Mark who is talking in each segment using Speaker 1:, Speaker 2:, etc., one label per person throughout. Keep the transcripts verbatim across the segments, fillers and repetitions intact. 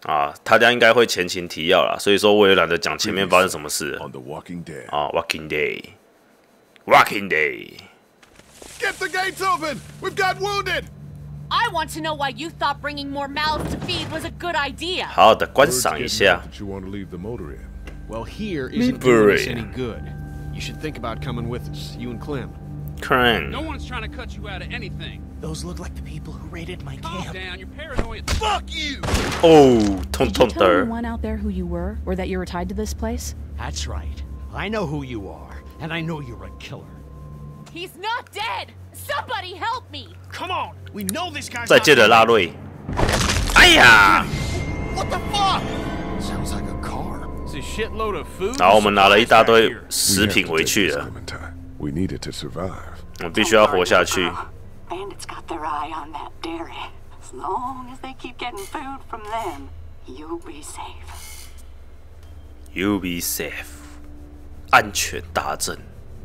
Speaker 1: 啊，大家应该会前情提要啦，所以说我也懒得讲前面发生什么事了。
Speaker 2: On the Walking Dead.
Speaker 1: 啊 ，Walking Day，Walking Day。
Speaker 2: Get the gates open! We've got wounded!
Speaker 3: I want to know why you thought bringing more mouths to feed was a good idea.
Speaker 1: 好的，观赏一下。
Speaker 2: That you want to leave the motor in.
Speaker 4: Well, here isn't doing us any good. You should think about coming with us, you and Clem.
Speaker 1: Cran.
Speaker 5: No one's trying to cut you out of anything.
Speaker 6: Those look like the people who raided my
Speaker 5: Calm
Speaker 6: camp.
Speaker 5: down, you're paranoid. Fuck you!
Speaker 1: 哦，痛
Speaker 7: Did
Speaker 1: 痛
Speaker 7: you tell
Speaker 1: 的。
Speaker 7: anyone out there who you were, or that you were tied to this place?
Speaker 6: That's right. I know who you are, and I know you're a killer.
Speaker 3: He's not dead. Somebody help me.
Speaker 4: Come on! We know this guy's
Speaker 1: 再
Speaker 4: not
Speaker 1: 见了，
Speaker 4: dead.
Speaker 1: 拉瑞。哎呀！
Speaker 4: What the fuck?
Speaker 6: Sounds like a car.
Speaker 4: It's a shitload of food.
Speaker 1: 然后我们拿了一大堆
Speaker 2: We
Speaker 1: 食
Speaker 2: have
Speaker 1: 品
Speaker 2: to
Speaker 1: 回
Speaker 2: take
Speaker 1: 去
Speaker 2: this,
Speaker 1: 了，
Speaker 2: Clementine. We need it to survive.
Speaker 1: 我们必须要活下去。
Speaker 8: Bandits got their eye on that dairy. As long as they keep getting food from them, you'll be safe.
Speaker 1: You be safe， 安全大阵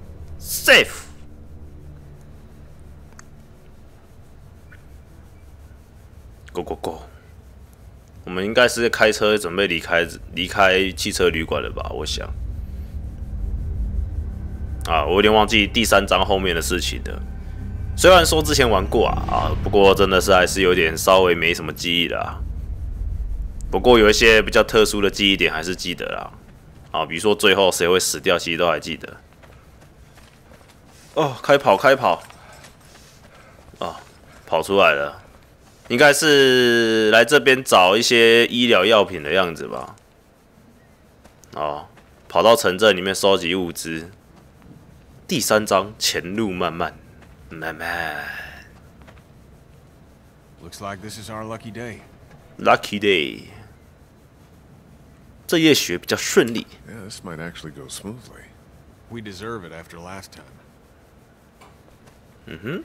Speaker 1: ，safe。Go go go！ 我们应该是开车准备离开离开汽车旅馆了吧？我想。啊，我有点忘记第三章后面的事情了。虽然说之前玩过啊，啊，不过真的是还是有点稍微没什么记忆的啊。不过有一些比较特殊的记忆点还是记得啦。啊，比如说最后谁会死掉，其实都还记得。哦，开跑开跑！啊，跑出来了，应该是来这边找一些医疗药品的样子吧。哦，跑到城镇里面收集物资。第三章前路漫漫。慢慢
Speaker 4: Looks like this is our lucky day.
Speaker 1: ，Lucky Day。这夜学比较顺利。
Speaker 2: Yeah, this might actually go smoothly.
Speaker 4: We deserve it after last time.
Speaker 1: 嗯哼，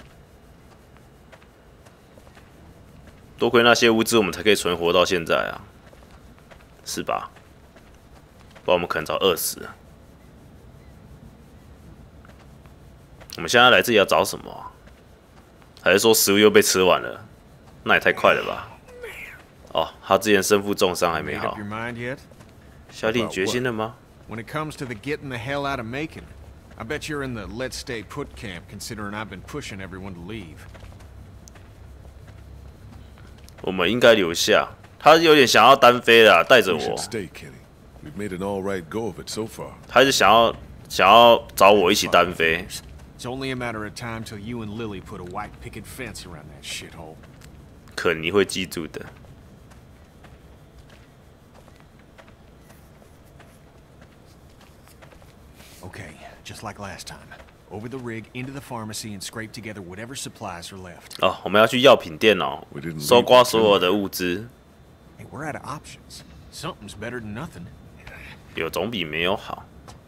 Speaker 1: 多亏那些物资，我们才可以存活到现在啊，是吧？不然我们可能早饿死了。我们现在来这里要找什么啊？还是说食物又被吃完了？那也太快了吧！哦，他之前身负重伤还没
Speaker 4: Made
Speaker 1: 好
Speaker 4: up your，mind yet?
Speaker 1: 下定决心了吗？
Speaker 4: When it comes to the getting the hell out of Macon, I bet you're in the let's stay put camp, considering I've been pushing everyone to leave.
Speaker 1: 我们应该留下。他有点想要单飞了，带着
Speaker 2: You
Speaker 1: 我
Speaker 2: should，stay, Kenny. We've made an all right go of it so far.
Speaker 1: 他是想要想要找我一起单飞。
Speaker 4: It's only a matter of time till you and Lily put a white picket fence around that shithole.
Speaker 1: 可你会记住的。
Speaker 4: Okay, just like last time. Over the rig, into the pharmacy, and scrape together whatever supplies are left.
Speaker 1: 哦，我们要去药品店哦
Speaker 2: We didn't，
Speaker 1: 搜
Speaker 2: leave
Speaker 1: 刮
Speaker 2: the
Speaker 1: 所有的物资，
Speaker 4: Hey, we're out of options. Something's better than nothing.
Speaker 1: 有总比没有好。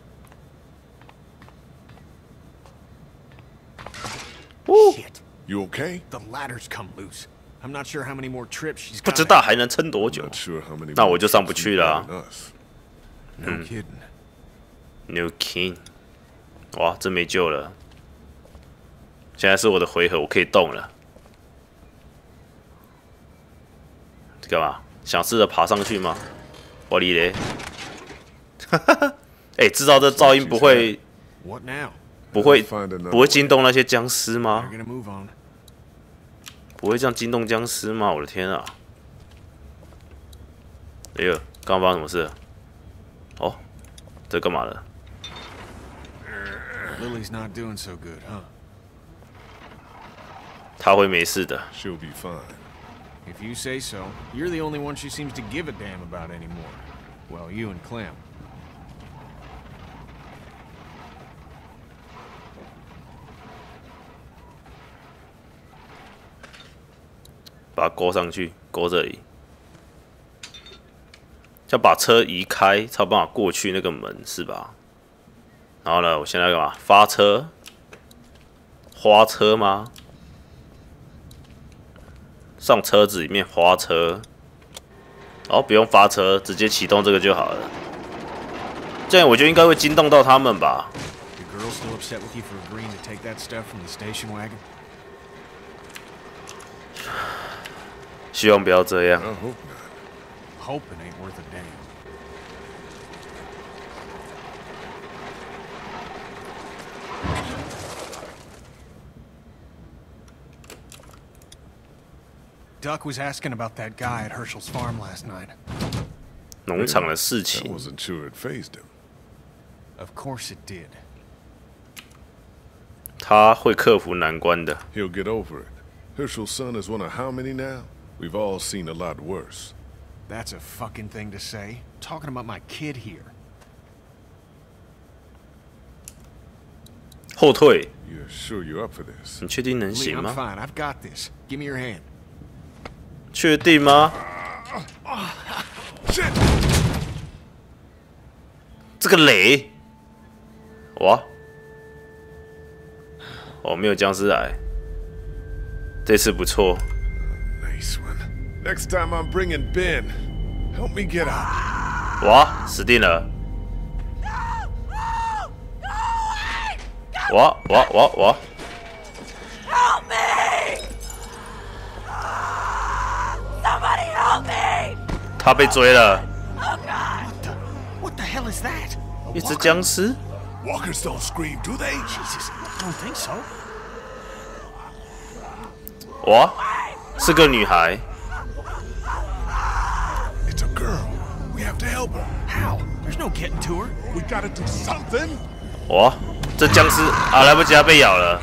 Speaker 4: Shit.
Speaker 2: You okay?
Speaker 4: The ladder's come loose. I'm not sure how many more trips she's
Speaker 1: 不
Speaker 4: got.
Speaker 1: 知道还能撑多
Speaker 2: I'm
Speaker 1: 久
Speaker 2: not sure how many
Speaker 1: 那
Speaker 2: more
Speaker 1: 我就上不
Speaker 2: trips
Speaker 1: 去
Speaker 2: we've
Speaker 1: 了啊
Speaker 2: had in us.
Speaker 4: No kidding.
Speaker 1: ？New King， 哇，这没救了。现在是我的回合，我可以动了。干嘛？想试着爬上去吗？我哩嘞！哈哈哈！哎，知道这噪音不会
Speaker 4: What now?
Speaker 1: 不会
Speaker 2: Find another
Speaker 1: 不会惊动那些僵尸吗
Speaker 4: We're？gonna move on.
Speaker 1: 不会这样惊动僵尸吗？我的天啊！哎呦，刚刚发生什么事？哦，这干嘛的？
Speaker 4: Lily's not doing so good, huh?
Speaker 1: 他会没事的。
Speaker 2: She'll be fine.
Speaker 4: If you say so. You're the only one she seems to give a damn about anymore. Well, you and Clem.
Speaker 1: 把它勾上去，勾这里，要把车移开，才有办法过去那个门，是吧？然后呢，我现在干嘛？发车？花车吗？上车子里面花车，哦，不用发车，直接启动这个就好了。这样我就应该会惊动到他们吧？
Speaker 4: Your girl still upset with you for agreeing to take that stuff from the station wagon?
Speaker 1: 希望不要这样。
Speaker 2: I hope not.
Speaker 4: hoping ain't worth a damn. Duck was asking about that guy at Herschel's farm last night.
Speaker 1: 农场的事
Speaker 2: I
Speaker 1: 情，
Speaker 2: wasn't sure it phased him.
Speaker 4: Of course it did.
Speaker 1: 他会克服难关的。
Speaker 2: He'll get over it. Herschel's son is one of how many now? We've all seen a lot worse.
Speaker 4: That's a fucking thing to say. Talking about my kid here.
Speaker 1: 后退，
Speaker 2: You're sure you're up for this?
Speaker 1: 你确定能
Speaker 4: Lee,
Speaker 1: 行
Speaker 4: I'm
Speaker 1: 吗？
Speaker 4: fine. I've got this. Give me your hand.
Speaker 1: 确定吗？
Speaker 2: Shit!
Speaker 1: 这个雷，哇！哦，没有僵尸来，这次不错。
Speaker 2: Nice one. Next time I'm bringing Ben. Help me get out.
Speaker 1: 哇，死定了！哇哇哇哇！
Speaker 3: Help me! Somebody help me!
Speaker 1: 他被追了，
Speaker 3: Oh God!
Speaker 6: What the hell is that?
Speaker 1: 一只僵尸。
Speaker 2: Walkers don't scream, do they?
Speaker 6: Jesus, I don't think so.
Speaker 1: 哇，是个女孩。
Speaker 2: It's a girl. We have to help her.
Speaker 6: How? There's no getting to her.
Speaker 2: We gotta do something.
Speaker 1: 哇，这僵尸啊，来不及，她被咬了。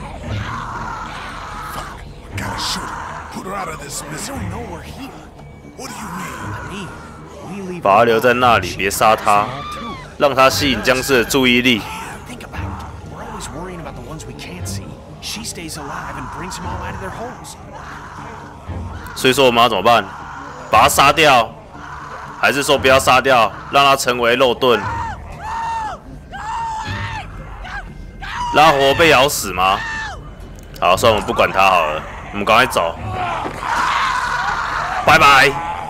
Speaker 2: We gotta shoot her. Put her out of this
Speaker 6: I
Speaker 2: misery.
Speaker 6: don't know we're here.
Speaker 2: What do you mean?
Speaker 6: Me, we leave
Speaker 1: 把她
Speaker 6: her
Speaker 1: 留在
Speaker 6: alone.
Speaker 1: 那里，别杀她，
Speaker 6: Small too.
Speaker 1: 让她吸引僵尸的注意力。
Speaker 6: Think about it. We're always worrying about the ones we can't see. She stays alive and brings them all out of their holes.
Speaker 1: 所以说我们要怎么办？把她杀掉，还是说不要杀掉，让她成为肉盾？让她活活被咬死吗？好，算了，我们不管她好了，我们赶快走。拜拜。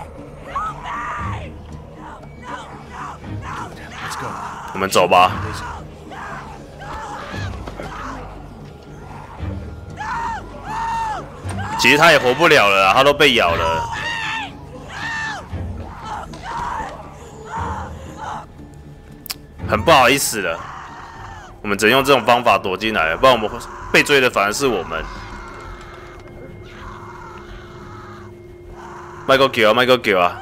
Speaker 6: Let's go.
Speaker 1: 我们走吧。其实他也活不了了啦，他都被咬了。很不好意思了，我们只能用这种方法躲进来了，不然我们会被追的反而是我们。麦克给啊，麦克给啊！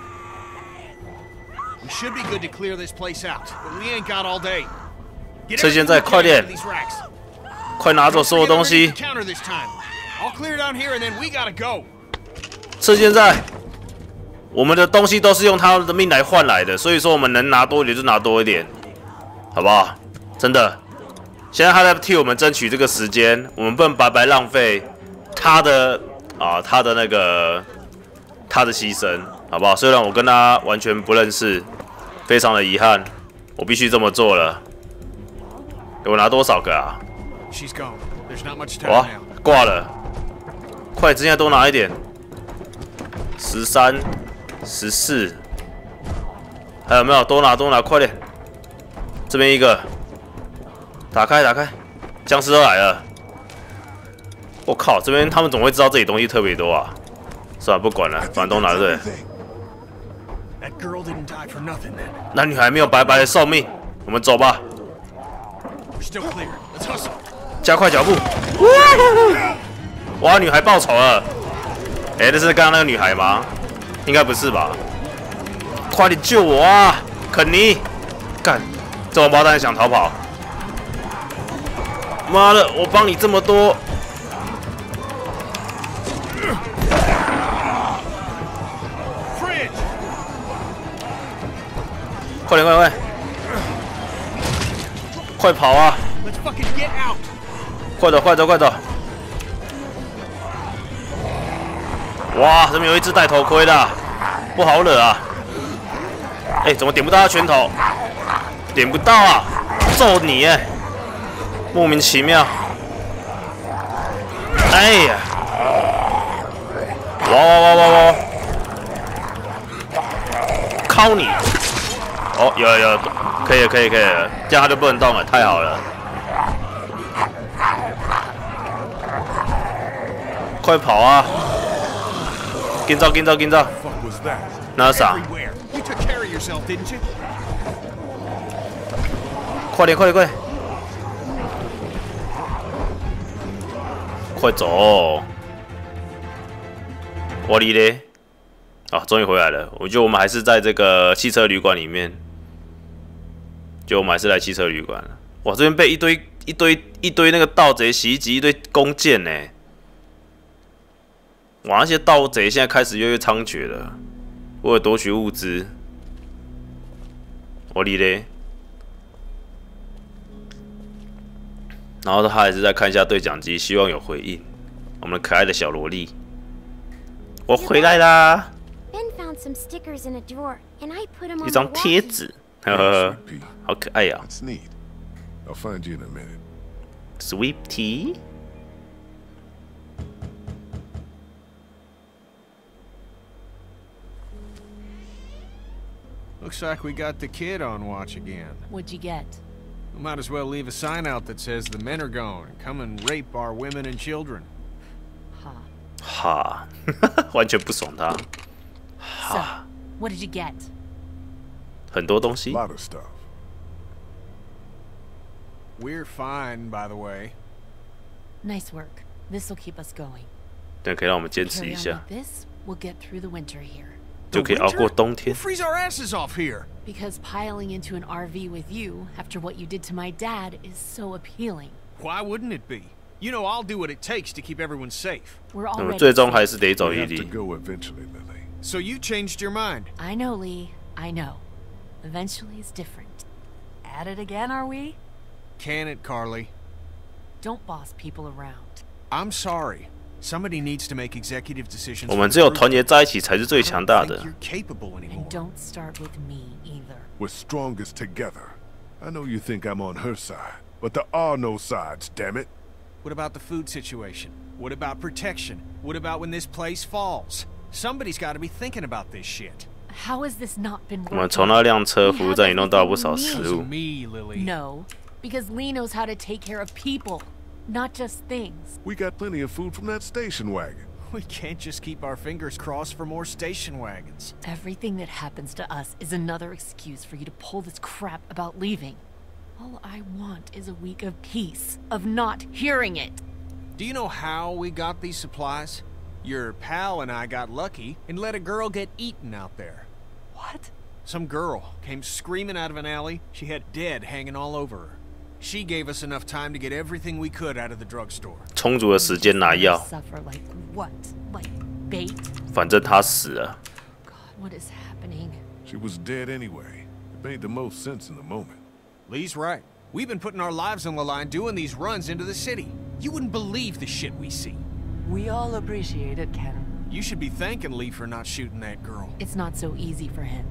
Speaker 4: We should be good to clear this place out, but we ain't got all day. Get
Speaker 1: 趁现
Speaker 4: everything
Speaker 1: 在
Speaker 4: we
Speaker 1: 快
Speaker 4: can
Speaker 1: 点
Speaker 4: out of these racks.
Speaker 1: 快拿走所有
Speaker 4: Don't
Speaker 1: 东
Speaker 4: forget
Speaker 1: 西
Speaker 4: underneath！the counter this time. I'll clear down here and then we gotta go.
Speaker 1: 趁现在，我们的东西都是用他的命来换来的，所以说我们能拿多一点就拿多一点，好不好？真的，现在他在替我们争取这个时间，我们不能白白浪费他的啊，他的那个他的牺牲，好不好？虽然我跟他完全不认识，非常的遗憾，我必须这么做了。我拿多少个啊？
Speaker 4: She's gone. There's not much time
Speaker 1: 哇
Speaker 4: now.，
Speaker 1: 挂了！快，之前多拿一点。十三、十四，还有没有？多拿多拿，快点！这边一个，打开打开，僵尸都来了！我靠，这边他们怎么会知道这里东西特别多啊？算了，不管了，反正都拿对。
Speaker 4: That girl didn't die for nothing then.
Speaker 1: 那女孩没有白白的受命，我们走吧，
Speaker 4: We're still clear. Let's hustle.
Speaker 1: 加快脚步。哇，女孩报仇了！哎、欸，这是刚刚那个女孩吗？应该不是吧？快点救我啊，肯尼！干，这王八蛋想逃跑！妈的，我帮你这么多！
Speaker 4: Fridge!
Speaker 1: 快点，快点，快点！快跑啊！
Speaker 4: Let's fucking get out!
Speaker 1: 快走，快走，快走！哇，这边有一只戴头盔的，不好惹啊！哎、欸，怎么点不到他拳头？点不到啊！揍你哎！莫名其妙。哎呀！哇哇哇哇哇！敲你！哦，有有有，可以了可以了可以了，这样他就不能动了，太好了！快跑啊！跟着跟着跟着！
Speaker 2: What was that?
Speaker 1: 那啥？
Speaker 6: Everywhere. You took care of yourself, didn't you?
Speaker 1: 快点，快点，快点！快走！我哩嘞！啊，终于回来了。我觉得我们还是在这个汽车旅馆里面，就我们还是来汽车旅馆了。哇，这边被一堆一堆一堆那个盗贼袭击，一堆弓箭呢！哇，那些盗贼现在开始越来越猖獗了，为了夺取物资。我哩嘞！然后他还是再看一下对讲机，希望有回应。我们可爱的小萝莉，我回来啦！
Speaker 9: Ben found some stickers in a drawer, and I put them on
Speaker 1: 一张
Speaker 9: the
Speaker 1: 贴
Speaker 9: walkie.
Speaker 1: 纸，呵呵，好可爱呀、啊、
Speaker 2: It's neat. I'll find you in a minute.
Speaker 1: ！Sweet tea。
Speaker 4: Looks like we got the kid on watch again.
Speaker 3: What'd you get?
Speaker 4: We might as well leave a sign out that says the men are gone and come and rape our women and children.
Speaker 1: 哈，完全不爽他。
Speaker 3: So, what did you get?
Speaker 1: 很多东
Speaker 2: A
Speaker 1: 西，
Speaker 2: lot of stuff.
Speaker 4: We're fine, by the way.
Speaker 3: Nice work. This'll keep us going.
Speaker 1: 这可以让我们坚持
Speaker 3: Carry
Speaker 1: 一
Speaker 3: on
Speaker 1: 下，
Speaker 3: like this, we'll get through the winter here.
Speaker 1: 就可以熬过冬天
Speaker 4: We'll。freeze our asses off here.
Speaker 3: Because piling into an R V with you after what you did to my dad is so appealing.
Speaker 4: Why wouldn't it be? You know I'll do what it takes to keep everyone safe.
Speaker 3: We're
Speaker 1: 那么
Speaker 3: already
Speaker 1: 最终
Speaker 3: safe.
Speaker 1: 还是得走
Speaker 2: We
Speaker 1: 伊
Speaker 2: have to
Speaker 1: 犁。
Speaker 2: go eventually, Lily.
Speaker 4: So you changed your mind.
Speaker 3: I know, Lee. I know. Eventually is different. At it again, are we?
Speaker 4: Can it, Carly?
Speaker 3: Don't boss people around.
Speaker 4: I'm sorry. Somebody needs to make executive decisions.
Speaker 1: 我们只有团结在一起才是最强大
Speaker 4: I don't
Speaker 1: 的
Speaker 4: think。you're capable anymore.
Speaker 3: And don't start with me either.
Speaker 2: We're strongest together. I know you think I'm on her side, but there are no sides, damn it.
Speaker 4: What about the food situation? What about protection? What about when this place falls? Somebody's got to be thinking about this shit.
Speaker 3: How has this not been
Speaker 1: 我们
Speaker 3: working?
Speaker 1: 从那辆车服务站移动到不少
Speaker 3: We have
Speaker 1: 食
Speaker 4: Because
Speaker 1: 物
Speaker 4: of。me, Lily.
Speaker 3: No, because Lee knows how to take care of people, not just things.
Speaker 2: We got plenty of food from that station wagon.
Speaker 4: We can't just keep our fingers crossed for more station wagons.
Speaker 3: Everything that happens to us is another excuse for you to pull this crap about leaving. All I want is a week of peace, of not hearing it.
Speaker 4: Do you know how we got these supplies? Your pal and I got lucky and let a girl get eaten out there.
Speaker 3: What?
Speaker 4: Some girl came screaming out of an alley. She had dead hanging all over her. She gave us enough time to get everything we could out of the drugstore.
Speaker 1: 充足的时间拿药，
Speaker 3: Suffer like what? Like bait?
Speaker 1: 反正他死了。
Speaker 3: God, what is happening?
Speaker 2: She was dead anyway. It made the most sense in the moment.
Speaker 4: Lee's right. We've been putting our lives on the line doing these runs into the city. You wouldn't believe the shit we see.
Speaker 10: We all appreciate it, Ken.
Speaker 4: You should be thanking Lee for not shooting that girl.
Speaker 3: It's not so easy for him.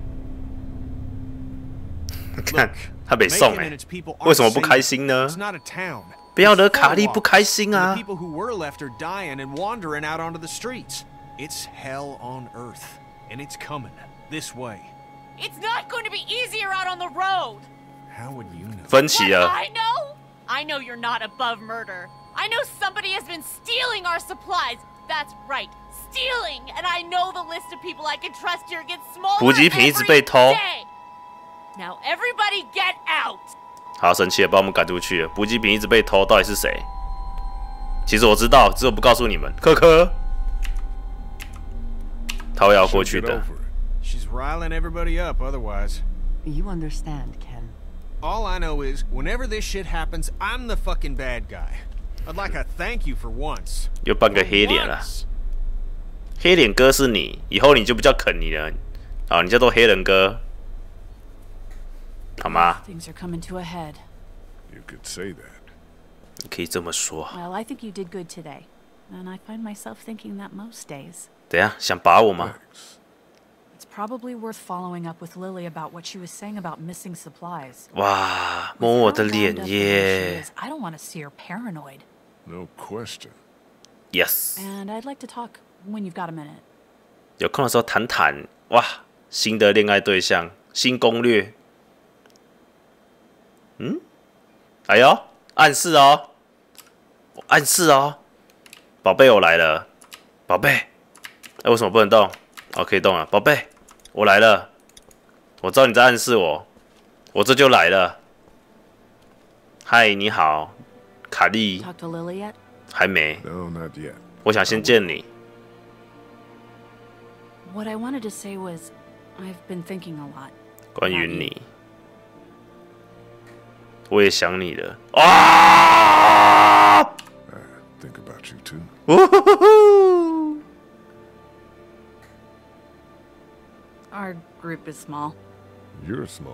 Speaker 1: 看他被送
Speaker 4: Macon
Speaker 1: 哎
Speaker 4: and its people，
Speaker 1: 为什么
Speaker 4: aren't
Speaker 1: 不开
Speaker 4: safe.
Speaker 1: 心呢
Speaker 4: It's？not a town.
Speaker 1: 不要惹
Speaker 4: It's
Speaker 1: 卡莉
Speaker 4: Fort
Speaker 1: 不开心
Speaker 4: Walker.
Speaker 1: 啊
Speaker 4: The！people who were left are dying and wandering out onto the streets. It's hell on earth, and it's coming this way.
Speaker 3: It's not going to be easier out on the road.
Speaker 4: How would you know?
Speaker 1: 分歧
Speaker 3: What
Speaker 1: 了，
Speaker 3: I know? I know you're not above murder. I know somebody has been stealing our supplies. That's right, stealing. And I know the list of people I can trust here gets smaller
Speaker 1: 补给品一直
Speaker 3: every
Speaker 1: 被偷。
Speaker 3: day. Now everybody get out.
Speaker 1: 好生气了，把我们赶出去了。补给品一直被偷，到底是谁？其实我知道，只有不告诉你们。科科，他会要过
Speaker 2: She'll
Speaker 1: 去
Speaker 2: get
Speaker 1: 的。
Speaker 2: over it.
Speaker 4: She's riling everybody up otherwise.
Speaker 10: You understand, Ken.
Speaker 4: All I know is, whenever this shit happens, I'm the fucking bad guy. I'd like a thank you for once.
Speaker 1: 又扮个黑脸了。
Speaker 4: Once.
Speaker 1: 黑脸哥是你，以后你就不叫肯尼了，啊，你叫做黑人哥，好吗？
Speaker 7: Things are coming to a head.
Speaker 2: You could say that.
Speaker 1: 你可以这么说。
Speaker 7: Well, I think you did good today. And I find myself thinking that most days.
Speaker 1: 等一下想把我吗？
Speaker 2: Thanks.
Speaker 7: It's probably worth following up with Lily about what she was saying about missing supplies.
Speaker 1: 哇，摸我的脸耶
Speaker 7: I don't want to see her paranoid.
Speaker 2: No question.
Speaker 1: ！Yes，
Speaker 7: And I'd like to talk when you've got a minute.
Speaker 1: 有空的时候谈谈。哇，新的恋爱对象，新攻略。嗯，哎呦，暗示哦，暗示哦，宝贝，我来了，宝贝。哎，为什么不能动？哦，可以动了，宝贝。 我来了，我知道你在暗示我，我这就来了。嗨，你好，卡莉。
Speaker 7: Talk to Lily yet?
Speaker 1: 还没。
Speaker 2: No, not yet.
Speaker 1: 我想先见你。
Speaker 7: What I wanted to say was, I've been thinking a lot.
Speaker 1: 关于你，我也想你了。啊
Speaker 2: I think about you too.
Speaker 1: 呜呼呼呼
Speaker 7: Our group is small.
Speaker 2: You're small.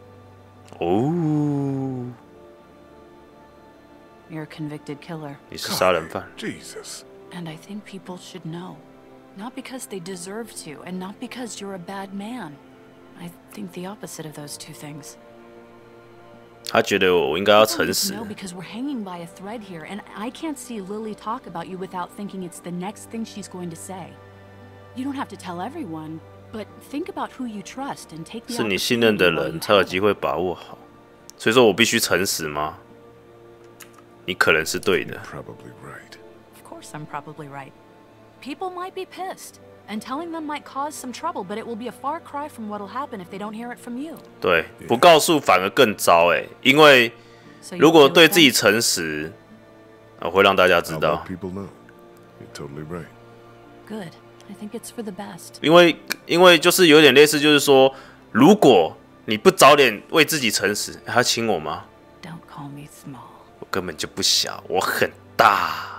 Speaker 1: 哦，
Speaker 7: You're a convicted killer.
Speaker 1: 你是杀人犯。
Speaker 2: Jesus.
Speaker 7: And I think people should know. Not because they deserve to, and not because you're a bad man. I think the opposite of those two things.
Speaker 1: 他觉得我应该要
Speaker 7: People
Speaker 1: 诚
Speaker 7: need to
Speaker 1: 实。
Speaker 7: know because we're hanging by a thread here, and I can't see Lily talk about you without thinking it's the next thing she's going to say. You don't have to tell everyone, but think about who you trust and take the
Speaker 1: 是你信任的
Speaker 7: opportunity while
Speaker 1: 人
Speaker 7: you
Speaker 1: 才有
Speaker 7: have
Speaker 1: 机
Speaker 7: it.
Speaker 1: 会把握好。所以说我必须诚实吗？你可能是对的。
Speaker 2: Probably right.
Speaker 7: Of course, I'm probably right. People might be pissed, and telling them might cause some trouble, but it will be a far cry from what'll happen if they don't hear it from you.
Speaker 1: 对，不告诉反而更糟哎，因为
Speaker 7: So you
Speaker 1: 如果
Speaker 7: okay
Speaker 1: 对
Speaker 7: with
Speaker 1: 自己
Speaker 7: that?
Speaker 1: 诚实，啊，会让大家知
Speaker 2: I'll
Speaker 1: 道
Speaker 2: let。people know. You're totally right.
Speaker 7: Good. I think it's for the best.
Speaker 1: 因为因为就是有点类似，就是说，如果你不早点为自己诚实，他亲我吗？
Speaker 7: Don't call me small.
Speaker 1: 我根本就不小，我很大。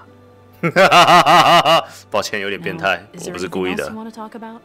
Speaker 1: 抱歉，有点变
Speaker 7: Now,
Speaker 1: 态，
Speaker 7: is
Speaker 1: 我
Speaker 7: there
Speaker 1: 不是故
Speaker 7: anything
Speaker 1: 意
Speaker 7: else
Speaker 1: 的
Speaker 7: you。want to talk about?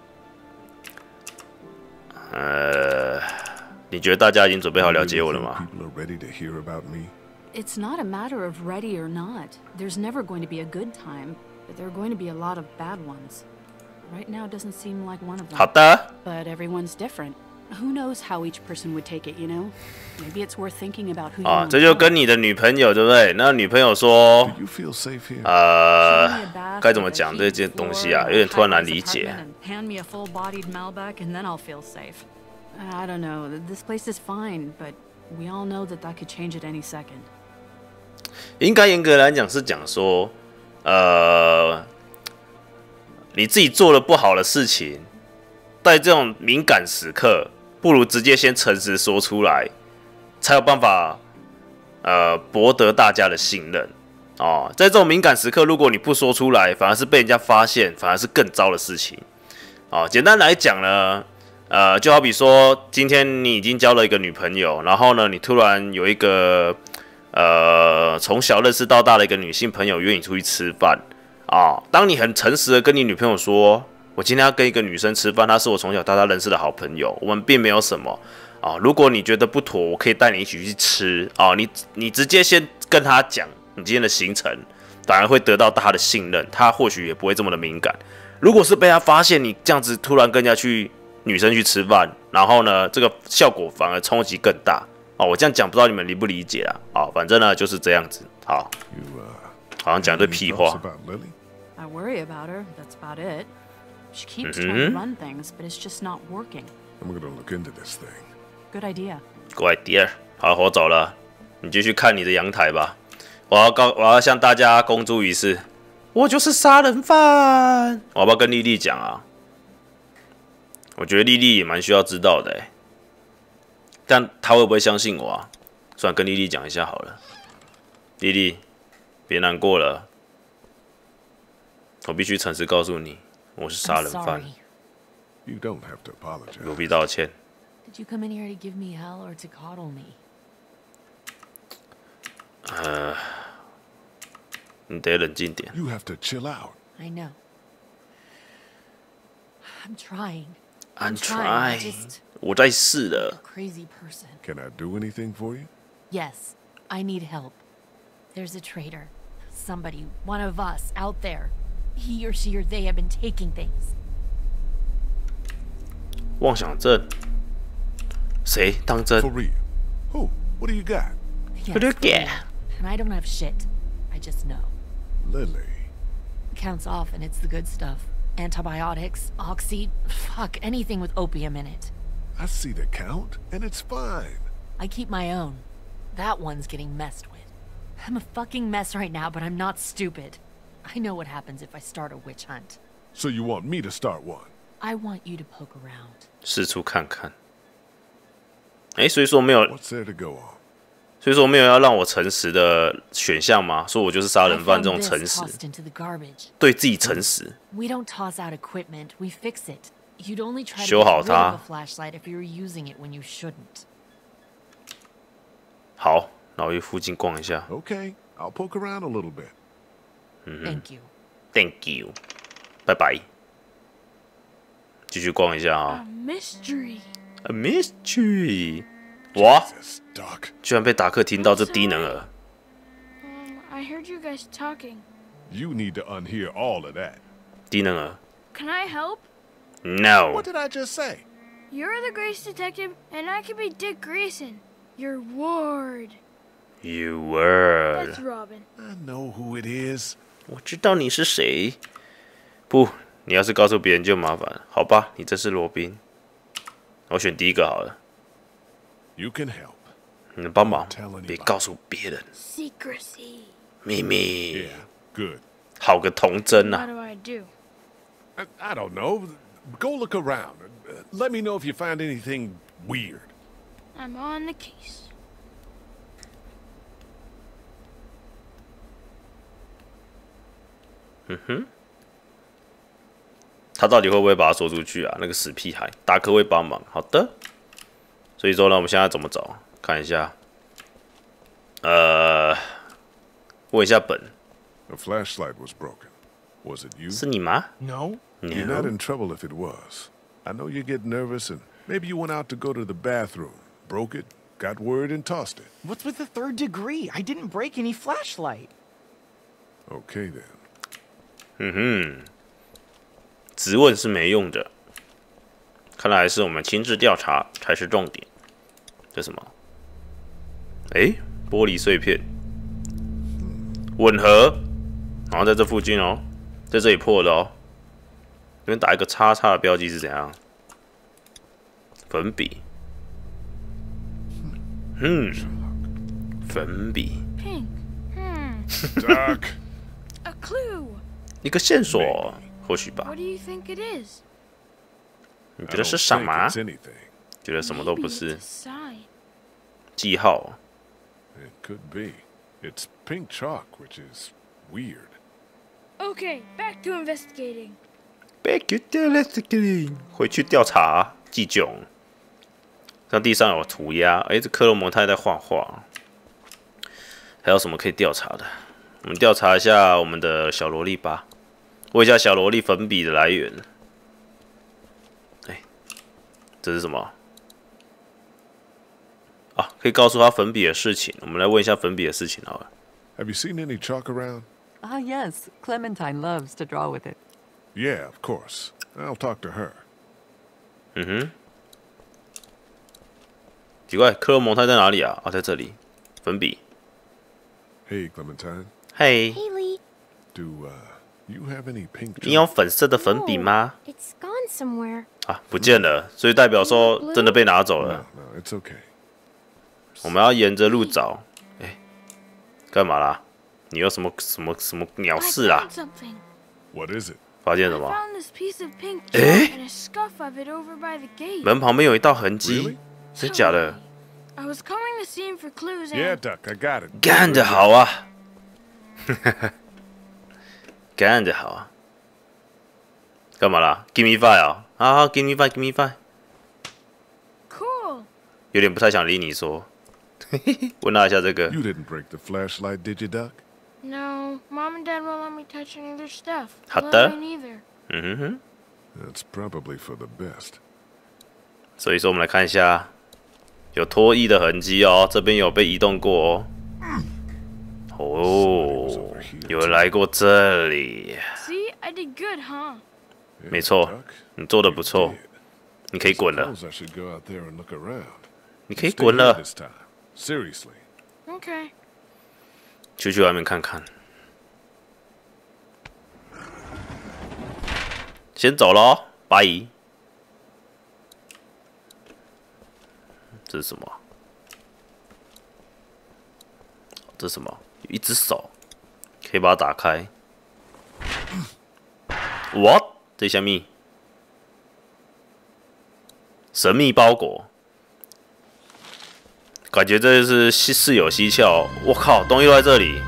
Speaker 1: 呃，你觉得大家已经准备好了解我了
Speaker 2: Really think
Speaker 1: 吗？
Speaker 2: people are ready to hear about me?
Speaker 7: It's not a matter of ready or not. There's never going to be a good time, but there are going to be a lot of bad ones. Right now doesn't seem like one of them.
Speaker 1: 好的，
Speaker 7: But everyone's different. Who knows how each person would take it, you know? Maybe it's worth thinking about who you
Speaker 1: 啊，
Speaker 7: want
Speaker 1: 这
Speaker 7: to
Speaker 1: 就
Speaker 7: tell.
Speaker 1: 跟你的女朋友对不对？那女朋友说
Speaker 2: Do，you feel safe here?
Speaker 1: 呃
Speaker 7: Show me a bath，
Speaker 1: 该怎么
Speaker 7: with a
Speaker 1: 讲这
Speaker 7: heated
Speaker 1: 件东西
Speaker 7: floor
Speaker 1: 啊？
Speaker 7: and
Speaker 1: 有点突然
Speaker 7: a
Speaker 1: 难
Speaker 7: high-rise
Speaker 1: 理解。
Speaker 7: apartment and hand me a full-bodied Malbec, and then I'll feel safe. I don't know. This place is fine, but we all know that that could change at any second.
Speaker 1: 应该严格来讲是讲说，呃，你自己做了不好的事情，在这种敏感时刻，不如直接先诚实说出来，才有办法，呃，博得大家的信任。哦，在这种敏感时刻，如果你不说出来，反而是被人家发现，反而是更糟的事情。哦，简单来讲呢，呃，就好比说，今天你已经交了一个女朋友，然后呢，你突然有一个。呃，从小认识到大的一个女性朋友约你出去吃饭啊，当你很诚实的跟你女朋友说，我今天要跟一个女生吃饭，她是我从小到大认识的好朋友，我们并没有什么啊。如果你觉得不妥，我可以带你一起去吃啊。你你直接先跟她讲你今天的行程，反而会得到她的信任，她或许也不会这么的敏感。如果是被她发现你这样子突然跟人家去女生去吃饭，然后呢，这个效果反而冲击更大。哦，我这样讲不知道你们理不理解啊？好，反正呢就是这样子。好，
Speaker 2: You, uh,
Speaker 1: 好像讲对
Speaker 2: any
Speaker 1: 屁
Speaker 2: thoughts
Speaker 1: 话。
Speaker 2: about Lily?
Speaker 7: I worry about her. That's about it. She keeps
Speaker 1: Mhm.
Speaker 7: trying to run things, but it's just not working.
Speaker 2: I'm gonna look into this thing.
Speaker 7: Good idea.
Speaker 1: 乖爹，好，我走了，你继续看你的阳台吧。我要告，我要向大家公诸于世，我就是杀人犯。我要不要跟丽丽讲啊？我觉得丽丽也蛮需要知道的哎，但她会不会相信我啊？算了，跟丽丽讲一下好了。丽丽，别难过了，我必须诚实告诉你，我是杀
Speaker 7: I'm
Speaker 1: 人犯，
Speaker 7: sorry.
Speaker 2: You don't have to apologize.
Speaker 1: 有必道歉。
Speaker 7: Did you come in here to give me hell or to coddle me?
Speaker 1: 呃，你得冷静点。
Speaker 2: You have to chill out.
Speaker 7: I know. I'm trying.
Speaker 1: I'm
Speaker 7: trying, I
Speaker 1: trying.
Speaker 7: just-
Speaker 1: 我在试了。
Speaker 7: Crazy person.
Speaker 2: Can I do anything for you?
Speaker 3: Yes, I need help. There's a traitor. Somebody, one of us, out there. He or she or they have been taking things.
Speaker 1: 妄想症，谁当真
Speaker 2: For real. Who? What do you got?
Speaker 3: Yes,
Speaker 1: What do you
Speaker 3: for
Speaker 1: get?
Speaker 3: real. And I don't have shit. I just know.
Speaker 2: Lily.
Speaker 3: Counts off and it's the good stuff. Antibiotics, oxy, fuck, anything with opium in it.
Speaker 2: I see the count, and it's fine.
Speaker 3: I keep my own. That one's getting messed with. I'm a fucking mess right now, but I'm not stupid. I know what happens if I start a witch hunt.
Speaker 2: So you want me to start one?
Speaker 7: I want you to poke around.
Speaker 1: 四处看看。哎，所以说没有，
Speaker 2: What's there to go on?
Speaker 1: 所以说没有要让我诚实的选项吗？说我就是杀人犯这种
Speaker 7: I found
Speaker 1: 诚
Speaker 7: this
Speaker 1: 实，
Speaker 7: tossed into the garbage.
Speaker 1: 对自己诚实。
Speaker 7: We don't toss out equipment, we fix it. You'd only try to
Speaker 1: 修
Speaker 7: get
Speaker 1: 好
Speaker 7: rid
Speaker 1: 它。
Speaker 7: of a flashlight if you were using it when you shouldn't.
Speaker 1: 好，那我去附近逛一下。
Speaker 2: Okay, I'll poke around a little bit.
Speaker 7: Thank you.
Speaker 1: Thank you，拜拜。继续逛一下啊。
Speaker 9: Mystery.
Speaker 1: A mystery， 哇，
Speaker 2: Jesus, Doc.
Speaker 1: 居然被达克听到这低能儿。
Speaker 9: Um, I heard you guys talking.
Speaker 2: You need to unhear all of that.
Speaker 1: 低能儿
Speaker 9: Can I help?
Speaker 1: ，No，
Speaker 2: What did I just say?
Speaker 9: You're the Grace detective, and I can be Dick Grayson, your ward.
Speaker 1: You were，
Speaker 9: That's Robin.
Speaker 2: I know who it is.
Speaker 1: 我知道你是谁。不，你要是告诉别人就麻烦。好吧，你这是罗宾。我选第一个好了。
Speaker 2: You can help.
Speaker 1: 你能帮忙
Speaker 2: Tell anybody.，
Speaker 1: 别告诉别人。
Speaker 9: Secrecy.
Speaker 1: 秘密
Speaker 2: Yeah,，good.
Speaker 1: 好个童真
Speaker 9: What
Speaker 1: 啊！
Speaker 9: do I do?
Speaker 2: I, I don't know. Go look around. Uh, Let me know if you find anything weird.
Speaker 9: I'm on the case.
Speaker 1: 嗯哼，他到底会不会把他说出去啊？那个死屁孩，达克会帮忙。好的，所以说呢，我们现在怎么找？看一下，呃，问一下本，
Speaker 2: A flashlight was broken. Was it you?
Speaker 1: 是你吗
Speaker 6: No?
Speaker 2: You're not
Speaker 1: ？No，
Speaker 2: in trouble if it was. I know you get nervous and maybe you went out to go to the bathroom, broke it, got word and tossed it.
Speaker 6: What's with the third degree? I didn't break any flashlight.
Speaker 2: Okay then.
Speaker 1: 嗯哼，质问是没用的，看来还是我们亲自调查才是重点。这什么？哎，玻璃碎片，吻合，然后在这附近哦，在这里破的哦。这边打一个叉叉的标记是怎样？粉笔，嗯，粉笔，
Speaker 9: Pink. Hmm.
Speaker 2: Doc.
Speaker 9: A clue.
Speaker 1: 一个线索，或许吧
Speaker 9: What？do you think it is?
Speaker 1: 你
Speaker 2: I
Speaker 1: 觉得
Speaker 2: don't
Speaker 1: 是什
Speaker 2: think
Speaker 1: 么？
Speaker 2: it's anything.
Speaker 1: 觉得什么都
Speaker 9: Maybe
Speaker 1: 不
Speaker 9: it's
Speaker 1: 是
Speaker 9: a。sign.
Speaker 1: 记号，
Speaker 2: It could be. It's pink chalk, which is weird.
Speaker 9: Okay, back to investigating.
Speaker 1: Back to investigating， 回去调查记囧。像地上有涂鸦，哎，这克罗蒙泰在画画。还有什么可以调查的？我们调查一下我们的小萝莉吧，问一下小萝莉粉笔的来源。哎，这是什么？啊，可以告诉他粉笔的事情。我们来问一下粉笔的事情好了。
Speaker 2: Have you seen any chalk around?
Speaker 10: Ah, yes. Clementine loves to draw with it.
Speaker 2: Yeah, of course. I'll talk to her.
Speaker 1: 嗯哼，奇怪，克罗蒙泰在哪里啊？啊，在这里，粉笔。
Speaker 2: Hey, Clementine.
Speaker 1: 嘿，
Speaker 9: Haley.
Speaker 2: Do uh, you have any pink
Speaker 1: 你有
Speaker 2: chalk?
Speaker 1: 粉色的粉笔吗？
Speaker 9: It's gone somewhere.
Speaker 1: 啊，不见了，所以代表说真的被拿走了。
Speaker 2: No, no, it's okay.
Speaker 1: 我们要沿着路找。哎，干嘛啦？你有什么什么什么鸟
Speaker 9: I
Speaker 1: 事啦
Speaker 9: found？something.
Speaker 2: What is it?
Speaker 1: 发现什
Speaker 9: I
Speaker 1: 么？
Speaker 9: found this piece of pink
Speaker 1: Eh?
Speaker 9: chalk and a scuff of it over by the gate.
Speaker 1: 门旁边有一道痕迹
Speaker 2: Really?，
Speaker 1: 真假的？
Speaker 9: I was combing the scene for clues
Speaker 2: Yeah,
Speaker 9: and
Speaker 2: Duck, I got it.
Speaker 1: 干得好啊！干得好啊！干嘛啦 ？Give me five 啊！好好 ，Give me five，Give me five。
Speaker 9: cool.
Speaker 1: 有点不太想理你说。问他一下这个。
Speaker 2: You didn't break the flashlight, did you, Duck?
Speaker 9: No, Mom and Dad won't let me touch any of their stuff.
Speaker 1: 好的。
Speaker 9: Lily neither.
Speaker 1: 嗯哼哼。
Speaker 2: That's probably for the best.
Speaker 1: 所以说，我们来看一下，有拖曳的痕迹哦，这边有被移动过哦。哦，有人来过这里，
Speaker 9: See, I did good, huh?
Speaker 1: 没错，
Speaker 2: Duck,
Speaker 1: 你做的
Speaker 2: you
Speaker 1: 不错，
Speaker 2: did.
Speaker 1: 你可以滚了，
Speaker 2: Suppose I should go out there and look around.
Speaker 1: 你可以
Speaker 2: Stay
Speaker 1: 滚
Speaker 2: here
Speaker 1: 了，
Speaker 2: this time. Seriously.
Speaker 9: Okay.
Speaker 1: 出去外面看看。先走喽，拜。这是什么？这是什么？有一只手，可以把它打开。What？ 这下面神秘包裹，感觉这是事有蹊跷。我靠，东西都在这里，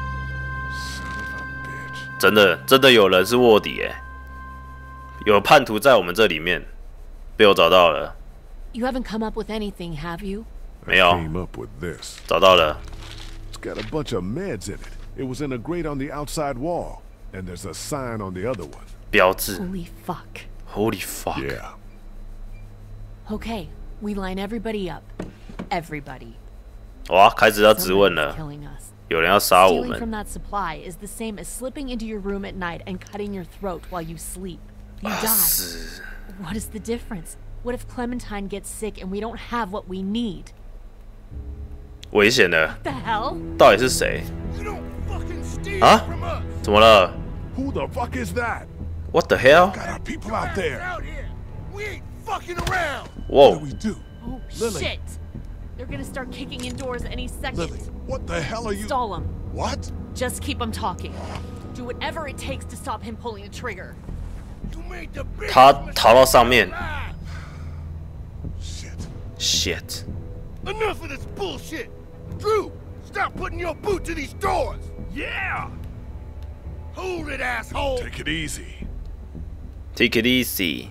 Speaker 1: 真的真的有人是卧底哎，有叛徒在我们这里面，被我找到了。
Speaker 3: You haven't come up with anything, have you?
Speaker 1: 没有，
Speaker 2: Came up with this.
Speaker 1: 找到了。
Speaker 2: It's got a bunch of meds in it. It was in a grate on the outside wall, and there's a sign on the other one.
Speaker 1: 标志。
Speaker 3: Holy fuck.
Speaker 1: Holy fuck.
Speaker 2: Yeah.
Speaker 3: Okay, we line everybody up. Everybody.
Speaker 1: 哇，开始要质问
Speaker 3: Somebody's
Speaker 1: 了，
Speaker 3: killing us.
Speaker 1: 有人要杀我
Speaker 3: Stealing from
Speaker 1: 们。
Speaker 3: that supply is the same as slipping into your room at night and cutting your throat while you sleep. You
Speaker 1: 啊
Speaker 3: die.
Speaker 1: 是
Speaker 3: What is the difference? What if Clementine gets sick and we don't have what we need?
Speaker 1: 危险的，
Speaker 3: The hell?
Speaker 1: 到底是谁？
Speaker 5: You don't fucking steal
Speaker 1: 啊
Speaker 5: from us.
Speaker 1: 怎么了
Speaker 2: Who the fuck is that?
Speaker 1: ？What the hell？
Speaker 2: Got our people out there.
Speaker 5: Out here. We ain't fucking around.
Speaker 2: What
Speaker 1: 哇
Speaker 2: do we do?
Speaker 3: Oh,
Speaker 2: Lily.
Speaker 3: shit. They're gonna start kicking indoors any second.
Speaker 2: Lily, what the hell are you?
Speaker 3: Stall them.
Speaker 2: What?
Speaker 3: Just keep him talking. Do whatever it takes to stop him pulling the trigger.
Speaker 5: You made the biggest
Speaker 1: 他
Speaker 5: mistake
Speaker 1: 逃到上面
Speaker 5: of your life.
Speaker 2: Shit.
Speaker 1: ，shit！
Speaker 5: Enough of this bullshit. Drew, stop putting your boot to these doors. Yeah. Hold it, asshole.
Speaker 2: Take it easy.
Speaker 1: Take it easy。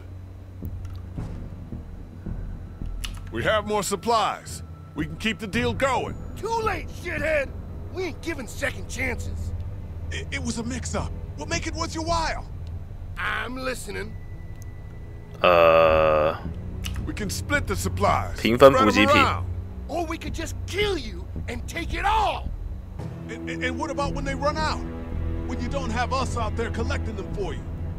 Speaker 2: We have more supplies. We can keep the deal going.
Speaker 5: Too late, shithead. We ain't giving second chances.
Speaker 2: It, it was a mix-up. We'll make it worth your while.
Speaker 5: I'm listening.
Speaker 1: 呃，
Speaker 2: We can split the supplies.
Speaker 1: 平分
Speaker 2: Spread
Speaker 1: 补给
Speaker 2: them
Speaker 1: 品。
Speaker 2: around.
Speaker 5: Or we could just kill you and take it all.
Speaker 2: And, and, and what about when they run out? When you don't have us out there collecting them for you?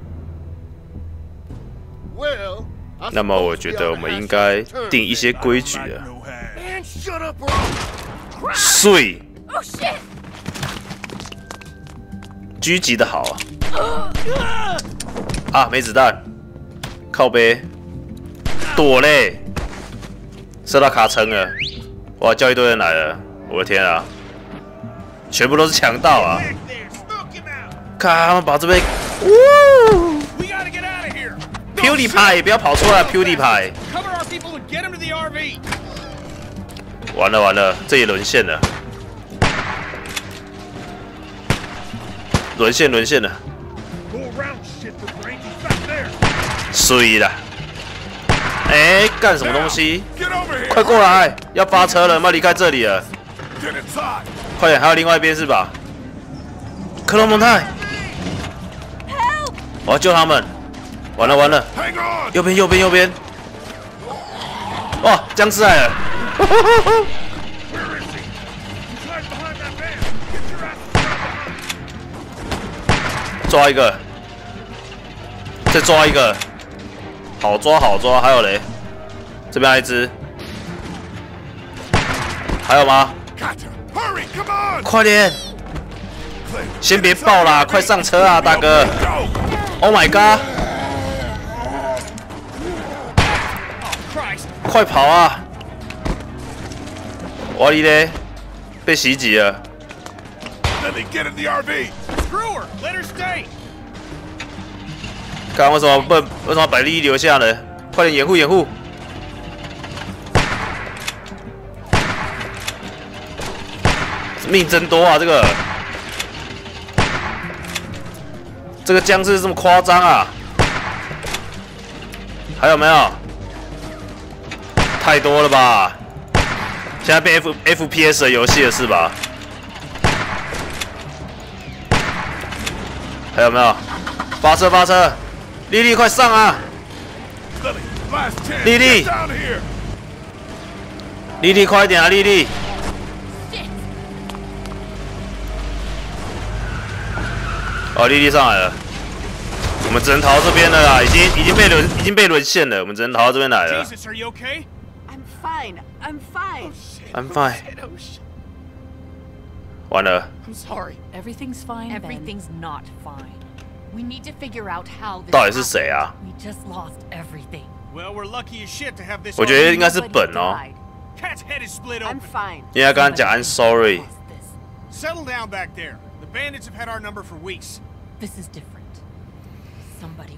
Speaker 5: Well, I
Speaker 1: 那么我
Speaker 5: suppose
Speaker 1: 觉
Speaker 5: we
Speaker 1: 得
Speaker 5: ought
Speaker 1: 我
Speaker 5: to
Speaker 1: 们
Speaker 5: have
Speaker 1: 应该
Speaker 5: some terms
Speaker 1: 定一些
Speaker 5: then.
Speaker 1: 规矩
Speaker 2: Like
Speaker 1: 啊。
Speaker 2: no hand.
Speaker 5: Man, shut up or I'll...
Speaker 1: 碎，
Speaker 3: Oh shit!
Speaker 1: 狙击的好啊！啊，没子弹，靠背，躲嘞，射到卡层了！哇，叫一堆人来了！我的天啊，全部都是强盗啊！
Speaker 5: Back there, smoke him out.
Speaker 1: 看他们把这边，呜
Speaker 6: We gotta get out of here.
Speaker 1: ，PewDiePie 不要跑出来 ，PewDiePie！
Speaker 6: Cover our people and get them to the R V.
Speaker 1: 完了完了，这也沦陷了，沦陷沦陷了，
Speaker 5: Go around, shit, the brains is back there.
Speaker 1: 碎了！哎，干什么东西？
Speaker 2: Get over here.
Speaker 1: 快过来！要发车了，我们要离开这里了。
Speaker 2: Get inside.
Speaker 1: 快点，还有另外一边是吧？克罗蒙泰，我要救他们！完了完了，
Speaker 2: Hang on.
Speaker 1: 右边右边右边！哇，僵尸来了！
Speaker 5: Where is he? He's hiding behind that van. Get your ass behind.
Speaker 1: 抓一个，再抓一个，好抓好抓，还有嘞，这边还有一只，还有吗？
Speaker 2: Gotcha. Hurry, come on.
Speaker 1: 快点，
Speaker 2: Clint,
Speaker 1: 先
Speaker 2: get
Speaker 1: 别
Speaker 2: inside
Speaker 1: 爆啦，
Speaker 2: the
Speaker 1: 快
Speaker 2: R V.
Speaker 1: 上车啊，大哥
Speaker 2: Go.
Speaker 1: ！Oh my god！
Speaker 6: Christ.
Speaker 1: 快跑啊！瓦力嘞，被袭击了。
Speaker 2: Lily, get in the R V.
Speaker 6: Screw her. Let her stay.
Speaker 1: 刚刚为什么不为什么把利益留下呢？快点掩护掩护！命真多啊，这个这个僵尸这么夸张啊？还有没有？太多了吧？现在变 F F P S 的游戏了是吧？还有没有？发车发车！莉莉快上啊！
Speaker 2: Lily, last chance.
Speaker 1: Lily.
Speaker 2: Get down here.
Speaker 1: 莉莉快一点啊，莉莉！
Speaker 3: Shit!
Speaker 1: 哦，莉莉上来了，我们只能逃这边了啦，已经已经被沦已经被沦陷了，我们只能逃到这边来了。
Speaker 6: Jesus, are you okay?
Speaker 8: I'm fine. I'm fine.
Speaker 1: I'm fine。
Speaker 3: Oh shit!
Speaker 1: 完了，
Speaker 3: I'm sorry.
Speaker 7: Everything's fine. Ben.
Speaker 3: Everything's not fine. We need to figure out how this
Speaker 1: 到底是谁啊？
Speaker 3: happened. We just lost everything.
Speaker 6: Well, we're lucky as shit to have this.
Speaker 1: 我觉得应该是本哦，
Speaker 6: Cat's head is split
Speaker 8: I'm
Speaker 6: open.
Speaker 8: fine.
Speaker 1: 因为他刚刚讲 I'm sorry。
Speaker 3: Lost this.
Speaker 6: Settle down back there. The bandits have had our number for weeks.
Speaker 3: This is different. Somebody was working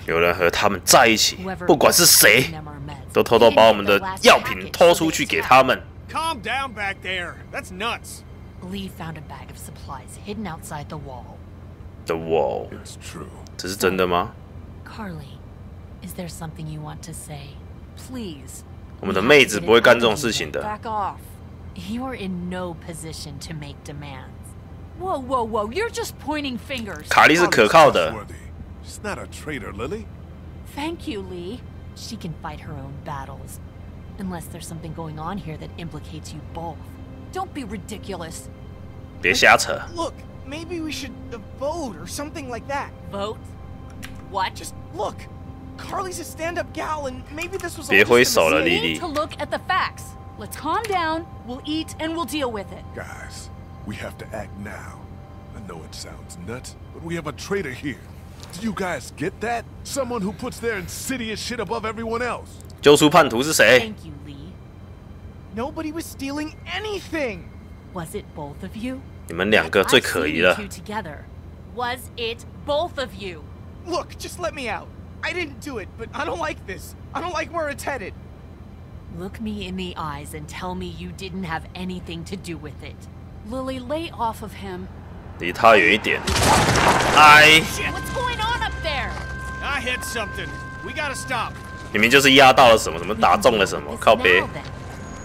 Speaker 1: 有人和他们在一起，不管是谁，都偷偷把我们的药品偷出去给他们。
Speaker 4: Calm down back there. That's nuts.
Speaker 11: Lee found a bag of supplies hidden outside the wall.
Speaker 1: The wall.
Speaker 2: It's true.
Speaker 1: 这是真的吗
Speaker 11: Carly, is there something you want to say?
Speaker 7: Please.
Speaker 1: 我们的妹子不会干这种事情的。
Speaker 7: Back off.
Speaker 11: You're in no position to make demands.
Speaker 7: Whoa, whoa, whoa! You're just pointing fingers.
Speaker 1: 卡莉是可靠的。
Speaker 2: She's not a traitor, Lily.
Speaker 7: Thank you, Lee.
Speaker 11: She can fight her own battles. Unless there's something going on here that implicates you both.
Speaker 7: Don't be ridiculous.
Speaker 1: 别瞎扯。
Speaker 6: Look, maybe we should uh, vote or something like that.
Speaker 11: Vote? What?
Speaker 6: Just look. Carly's a stand-up gal, and maybe this was all
Speaker 1: 别挥
Speaker 6: just a
Speaker 1: 手了
Speaker 6: mistake.
Speaker 1: 莉莉
Speaker 7: To look at the facts. Let's calm down. We'll eat and we'll deal with it.
Speaker 2: Guys, we have to act now. I know it sounds nuts, but we have a traitor here. Do you guys get that? Someone who puts their insidious shit above everyone else.
Speaker 1: 揪出叛徒是谁？
Speaker 11: Thank you, Lee.
Speaker 6: Nobody was stealing anything.
Speaker 11: Was it both of you?
Speaker 1: 你们两个最可疑
Speaker 11: I've
Speaker 1: 了
Speaker 11: seen you two together. Was it both of you?
Speaker 6: Look, just let me out. I didn't do it, but I don't like this. I don't like where it's headed.
Speaker 11: Look me in the eyes and tell me you didn't have anything to do with it.
Speaker 7: Lily, lay off of him.
Speaker 1: 离他远一点。哎，
Speaker 3: What's going on up there?
Speaker 4: I hit something. We gotta stop.
Speaker 1: 明明就是压到了什么，什么打中了什么，靠别。
Speaker 11: Now then.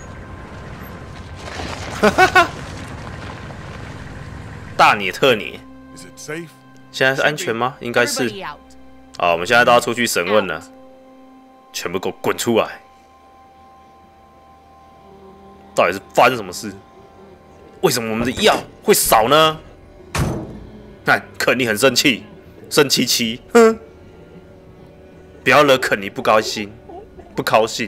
Speaker 1: 大捏特捏。
Speaker 2: Is it safe?
Speaker 1: 现在是安全吗？应该是。
Speaker 3: Everybody out.
Speaker 1: 好，我们现在都要出去审问了，全部给我滚出来！到底是发生什么事？为什么我们的药会少呢？那肯尼很生气，生气气，哼！不要惹肯尼不高兴，不高兴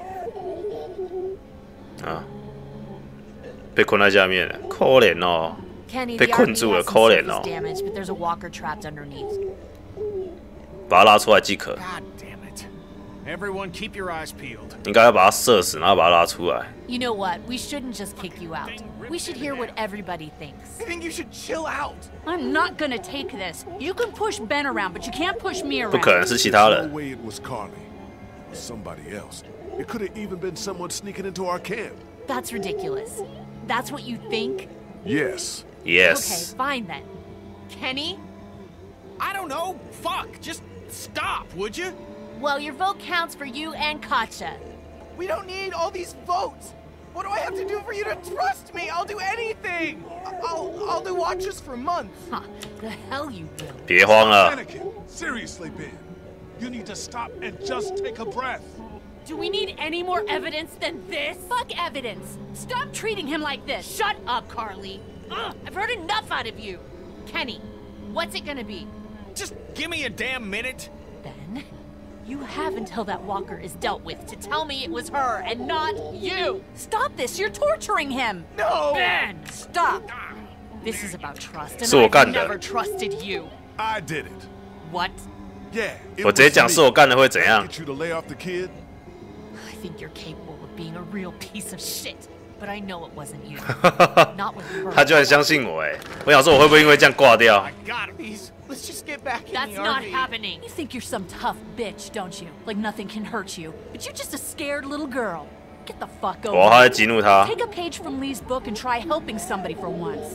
Speaker 1: 啊！被困在下面了，可怜哦，
Speaker 11: Kenny,
Speaker 1: 被
Speaker 11: the
Speaker 1: 困
Speaker 11: R V
Speaker 1: 住了，
Speaker 11: has
Speaker 1: 可
Speaker 11: some
Speaker 1: 怜
Speaker 11: surface
Speaker 1: 哦。
Speaker 11: damage, but there's a walker trapped underneath.
Speaker 1: 把他拉出来即可，
Speaker 4: God damn it. Everyone keep your eyes peeled.
Speaker 1: 应该要把他射死，然后把他拉出来。
Speaker 11: You know what? We shouldn't just kick you out. We should hear what everybody thinks.
Speaker 6: I think you should chill out.
Speaker 7: I'm not gonna take this. You can push Ben around, but you can't push me
Speaker 1: 不可
Speaker 7: around.
Speaker 1: 能是其他
Speaker 2: No
Speaker 1: 人，
Speaker 2: way it was Carly. It was somebody else. It could have even been someone sneaking into our camp.
Speaker 11: That's ridiculous. That's what you think?
Speaker 2: Yes.
Speaker 11: Okay,
Speaker 1: Yes，
Speaker 11: fine then.
Speaker 3: Kenny?
Speaker 4: I don't know. Fuck. Just stop, would you?
Speaker 3: Well, your vote counts for you and Katja.
Speaker 6: We don't need all these votes. What do I have to do for you to trust me? I'll do anything. I'll I'll do watches for months.
Speaker 11: Huh, the hell you will.
Speaker 1: 别慌了，
Speaker 2: Anakin, seriously, Ben. You need to stop and just take a breath.
Speaker 3: Do we need any more evidence than this?
Speaker 7: Fuck evidence. Stop treating him like this.
Speaker 3: Shut up, Carly. Ugh, I've heard enough out of you. Kenny, what's it gonna be?
Speaker 4: Just give me a damn minute.
Speaker 3: Ben, you have until that walker is dealt with to tell me it was her and not you.
Speaker 7: Stop this. You're torturing him.
Speaker 6: No.
Speaker 3: Ben,
Speaker 7: Stop.
Speaker 3: this is about trust, and
Speaker 1: 是我
Speaker 3: I've
Speaker 1: 干的。
Speaker 3: never trusted you.
Speaker 2: I did it.
Speaker 3: What?
Speaker 2: Yeah. it
Speaker 1: 我直接
Speaker 2: was
Speaker 1: 讲
Speaker 2: me.
Speaker 1: 是我干的会怎样？
Speaker 2: Get you to lay off the kid.
Speaker 3: I think you're capable of being a real piece of shit, but I know it wasn't you. Not with her.
Speaker 1: 他居然相信我哎！我想说我会不会因为这样挂掉？
Speaker 4: I got it.
Speaker 6: Please, let's just get back in
Speaker 3: That's
Speaker 6: the
Speaker 3: not
Speaker 6: R V.
Speaker 3: happening.
Speaker 7: You think you're some tough bitch, don't you? Like nothing can hurt you. But you're just a scared little girl. Get the fuck
Speaker 1: 我还
Speaker 7: over
Speaker 1: 在
Speaker 7: it.
Speaker 1: 激怒他。
Speaker 7: Take a page from Lee's book and try helping somebody for once.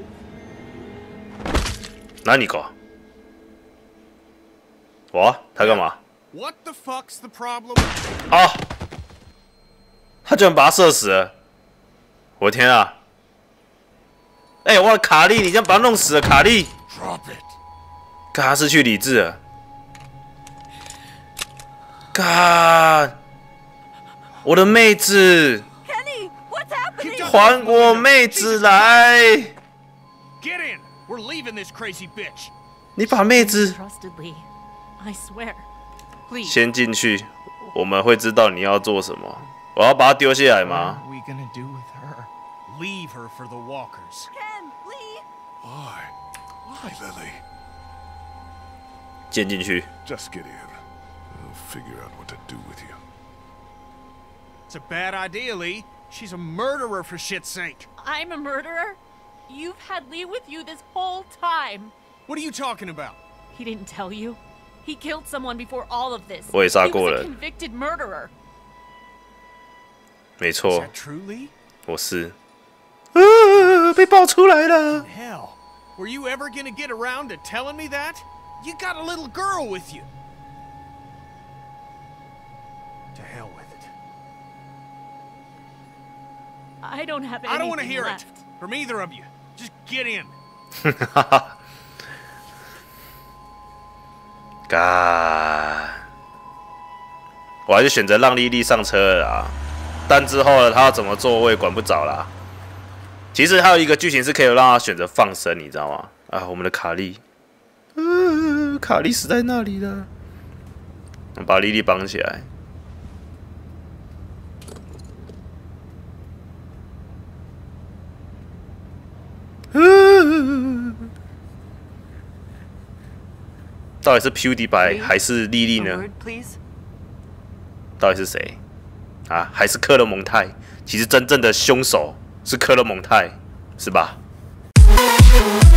Speaker 1: 哪里搞？哇，他干嘛？
Speaker 4: What the fuck's the problem?
Speaker 1: 啊！他居然把他射死了！我的天啊！哎、我的卡莉，你这样把他弄死了，卡莉！
Speaker 2: Drop it.
Speaker 1: 干，他失去理智了。干！我的妹子，
Speaker 7: Kenny, what's happening?
Speaker 1: 还我妹子来！
Speaker 4: Get in. We're leaving this crazy bitch.
Speaker 1: 你把妹子
Speaker 3: Trusted Lee. I swear. Please.
Speaker 1: 先进去，我们会知道你要做什么。我要把他丢下来吗？
Speaker 6: What are we gonna do with her?
Speaker 4: Leave her for the walkers.
Speaker 7: Ken, Lee.
Speaker 2: Why? Why, Lily?
Speaker 1: 进进去。
Speaker 2: Just get in. I'll figure out what to do with you.
Speaker 4: It's a bad idea, Lee. She's a murderer, for shit's sake.
Speaker 3: I'm a murderer? You've had Lee with you this whole time.
Speaker 4: What are you talking about?
Speaker 3: He didn't tell you? He killed someone before all of this.
Speaker 1: 我也杀过
Speaker 3: He was
Speaker 1: 人
Speaker 3: a convicted murderer.
Speaker 1: 没
Speaker 4: Is
Speaker 1: 错
Speaker 4: that，true, Lee?
Speaker 1: 我是。呃，被爆出来了。
Speaker 4: Hell, were you ever gonna get around to telling me that? You got a little girl with you. To hell with it.
Speaker 3: I don't have anything
Speaker 4: I don't want to hear
Speaker 3: left.
Speaker 4: it from either of you. Just get in.
Speaker 1: 哈哈。嘎，我还是选择让莉莉上车了啦。但之后呢，她要怎么做我也管不着啦。其实还有一个剧情是可以让她选择放生，你知道吗？啊，我们的卡莉，呃，卡莉死在那里了。我把莉莉绑起来。呃到底是 PewDiePie 还是莉莉呢？到底是谁？啊，还是克勒蒙泰？其实真正的凶手是克勒蒙泰，是吧？